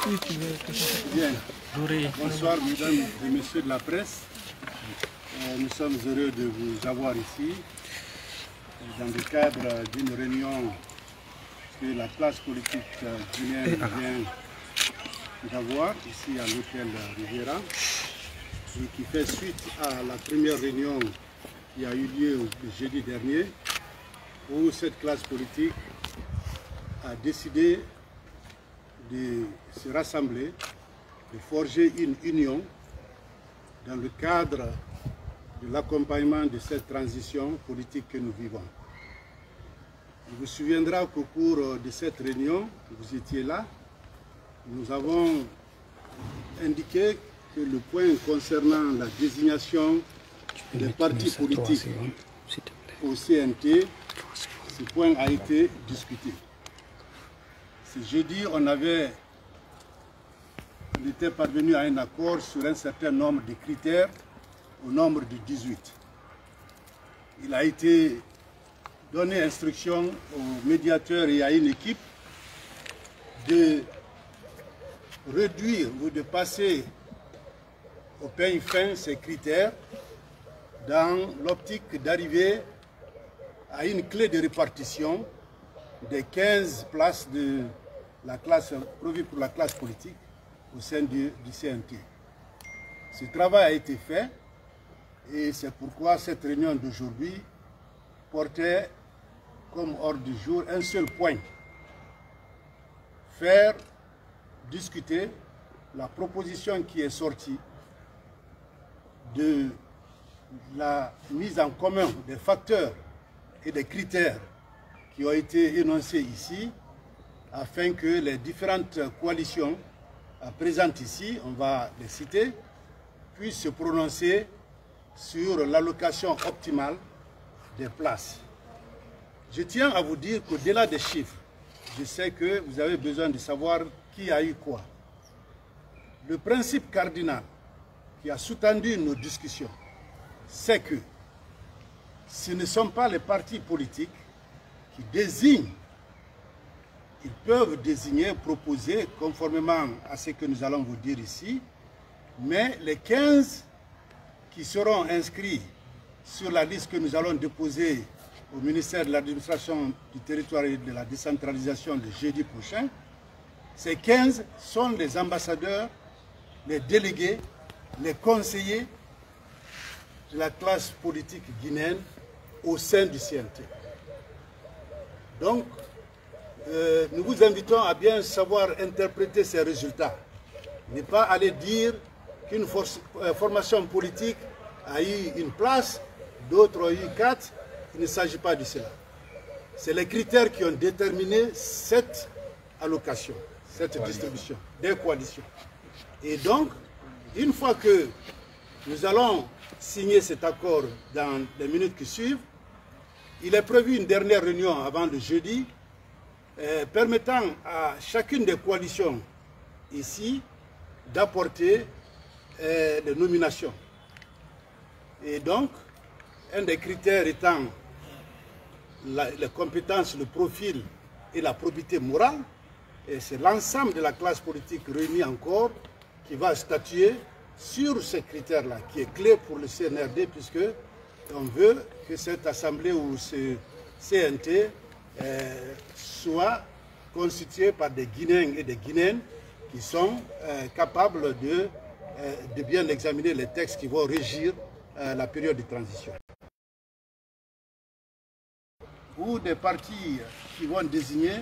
Bien. Bonsoir mesdames et messieurs de la presse. Nous sommes heureux de vous avoir ici dans le cadre d'une réunion que la classe politique guinéenne vient d'avoir ici à l'hôtel Riviera et qui fait suite à la première réunion qui a eu lieu le jeudi dernier où cette classe politique a décidé de se rassembler, de forger une union dans le cadre de l'accompagnement de cette transition politique que nous vivons. Il vous souviendra qu'au cours de cette réunion, vous étiez là, nous avons indiqué que le point concernant la désignation des partis politiques au CNT, ce point a été discuté. Ce jeudi, on était parvenu à un accord sur un certain nombre de critères, au nombre de 18. Il a été donné instruction aux médiateurs et à une équipe de réduire ou de passer au peigne fin ces critères dans l'optique d'arriver à une clé de répartition des 15 places de la classe prévues pour la classe politique au sein du CNT. Ce travail a été fait et c'est pourquoi cette réunion d'aujourd'hui portait comme ordre du jour un seul point: faire discuter la proposition qui est sortie de la mise en commun des facteurs et des critères qui ont été énoncés ici, afin que les différentes coalitions présentes ici, on va les citer, puissent se prononcer sur l'allocation optimale des places. Je tiens à vous dire qu'au-delà des chiffres, je sais que vous avez besoin de savoir qui a eu quoi. Le principe cardinal qui a sous-tendu nos discussions, c'est que ce ne sont pas les partis politiques qui désignent. Ils peuvent désigner, proposer, conformément à ce que nous allons vous dire ici, mais les 15 qui seront inscrits sur la liste que nous allons déposer au ministère de l'Administration du Territoire et de la Décentralisation le jeudi prochain, ces 15 sont les ambassadeurs, les délégués, les conseillers de la classe politique guinéenne au sein du CNT. Donc, nous vous invitons à bien savoir interpréter ces résultats. Ne pas aller dire qu'une formation politique a eu une place, d'autres ont eu 4. Il ne s'agit pas de cela. C'est les critères qui ont déterminé cette allocation, cette distribution des coalitions. Et donc, une fois que nous allons signer cet accord dans les minutes qui suivent, il est prévu une dernière réunion avant le jeudi, permettant à chacune des coalitions ici d'apporter des nominations. Et donc, un des critères étant les compétences, le profil et la probité morale, et c'est l'ensemble de la classe politique réunie encore qui va statuer sur ces critères-là, qui est clé pour le CNRD, puisque on veut que cette assemblée ou ce CNT soit constitué par des Guinéens et des Guinéennes qui sont capables de bien examiner les textes qui vont régir la période de transition. Ou des partis qui vont désigner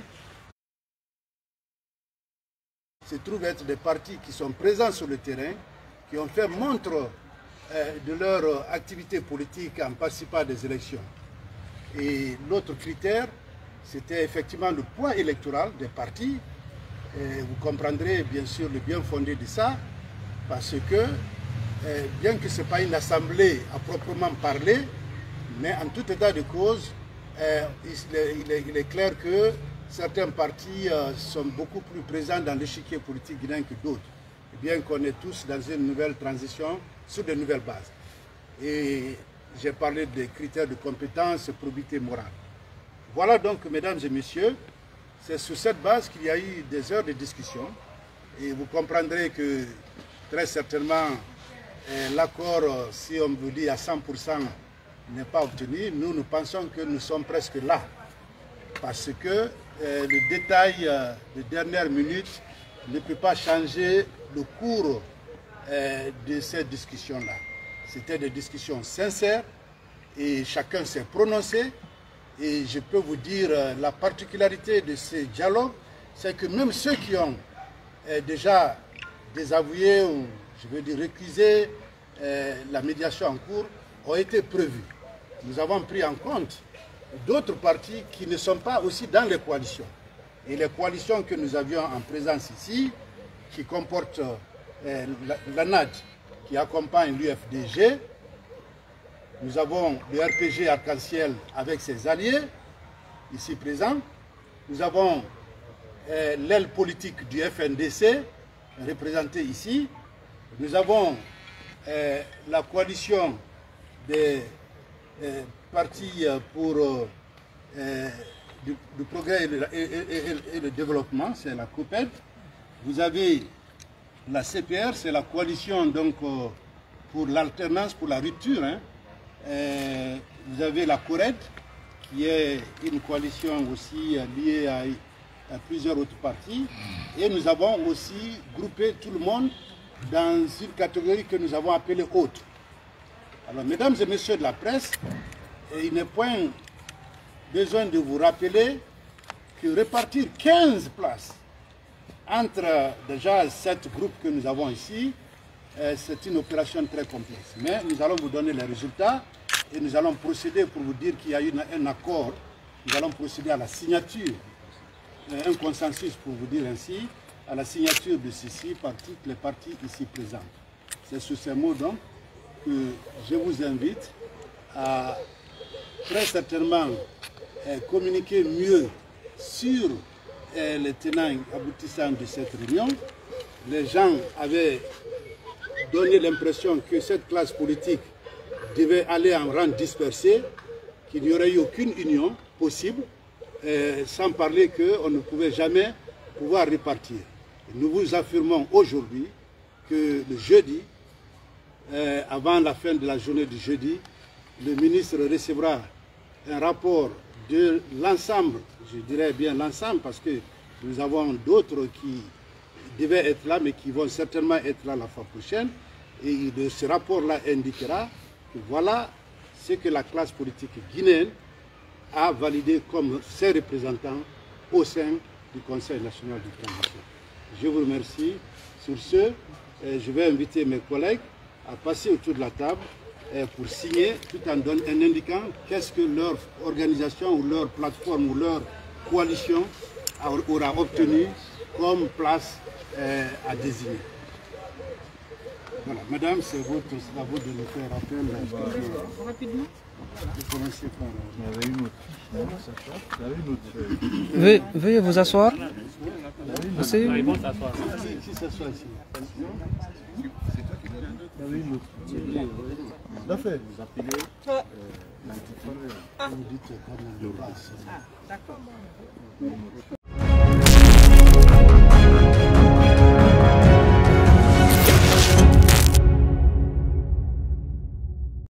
se trouvent être des partis qui sont présents sur le terrain, qui ont fait montre de leur activité politique en participant à des élections. Et l'autre critère, c'était effectivement le poids électoral des partis. Et vous comprendrez bien sûr le bien fondé de ça, parce que bien que ce n'est pas une assemblée à proprement parler, mais en tout état de cause, il est clair que certains partis sont beaucoup plus présents dans l'échiquier politique guinéen que d'autres, bien qu'on est tous dans une nouvelle transition sur de nouvelles bases. Et j'ai parlé des critères de compétence et probité morale. Voilà donc, mesdames et messieurs, c'est sur cette base qu'il y a eu des heures de discussion Et vous comprendrez que très certainement l'accord, si on vous dit à 100%, n'est pas obtenu. Nous pensons que nous sommes presque là. Parce que le détail de dernière minute ne peut pas changer le cours de cette discussion-là. C'était des discussions sincères et chacun s'est prononcé. Et je peux vous dire, la particularité de ces dialogues, c'est que même ceux qui ont déjà désavoué, ou je veux dire récusé la médiation en cours, ont été prévus. Nous avons pris en compte d'autres partis qui ne sont pas aussi dans les coalitions. Et les coalitions que nous avions en présence ici, qui comportent l'ANAD, qui accompagne l'UFDG, nous avons le RPG Arc-en-Ciel avec ses alliés, ici présents. Nous avons l'aile politique du FNDC, représentée ici. Nous avons la coalition des partis pour du progrès et le développement, c'est la COPED. Vous avez la CPR, c'est la coalition donc, pour l'alternance, pour la rupture. Hein. Vous avez la CORED, qui est une coalition aussi liée à plusieurs autres partis. Et nous avons aussi groupé tout le monde dans une catégorie que nous avons appelée haute. Alors, mesdames et messieurs de la presse, il n'est point besoin de vous rappeler que répartir 15 places entre déjà 7 groupes que nous avons ici, c'est une opération très complexe. Mais nous allons vous donner les résultats et nous allons procéder pour vous dire qu'il y a eu un accord. Nous allons procéder à la signature, un consensus pour vous dire ainsi, à la signature de ceci par toutes les parties ici présentes. C'est sous ces mots donc que je vous invite à très certainement communiquer mieux sur les tenants aboutissants de cette réunion. Les gens avaient donné l'impression que cette classe politique devait aller en rang dispersé, qu'il n'y aurait eu aucune union possible, sans parler qu'on ne pouvait jamais pouvoir répartir. Et nous vous affirmons aujourd'hui que le jeudi, avant la fin de la journée du jeudi, le ministre recevra un rapport de l'ensemble, je dirais bien l'ensemble, parce que nous avons d'autres qui devaient être là, mais qui vont certainement être là la fois prochaine. Et ce rapport-là indiquera que voilà ce que la classe politique guinéenne a validé comme ses représentants au sein du Conseil national de transition. Je vous remercie. Sur ce, je vais inviter mes collègues à passer autour de la table pour signer, tout en indiquant qu'est-ce que leur organisation ou leur plateforme ou leur coalition aura obtenu comme place à désigner. Voilà, madame, c'est à vous de nous faire appel. Rapidement. Vous commencez par... Il y avait une autre. Veuillez vous asseoir. Qui s'assoit ici? Il y avait une autre. L'affaire. Vous appelez l'intitulé. Vous dites comment on passe. D'accord.